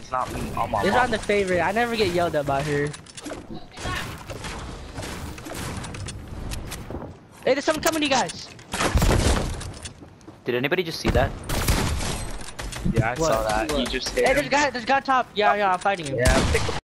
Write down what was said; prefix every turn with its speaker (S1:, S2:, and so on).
S1: It's not me. Oh my
S2: It's
S1: mom.
S2: not the favorite. I never get yelled at by her. Hey, there's someone coming to you guys.
S1: Did anybody just see that? Yeah, I
S2: What?
S1: saw that.
S2: What?
S1: You just hit
S2: Hey,
S1: him.
S2: there's a guy top. Yeah, I'm fighting him.
S1: Yeah, pick